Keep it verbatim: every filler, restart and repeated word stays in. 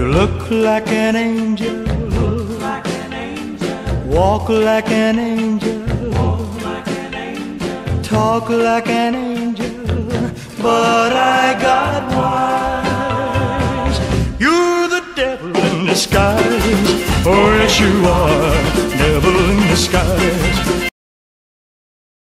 Look like an angel, look like an angel, walk like an angel, walk like an angel, talk like an angel, but I got wise. You're the devil in disguise, oh yes you are, devil in disguise.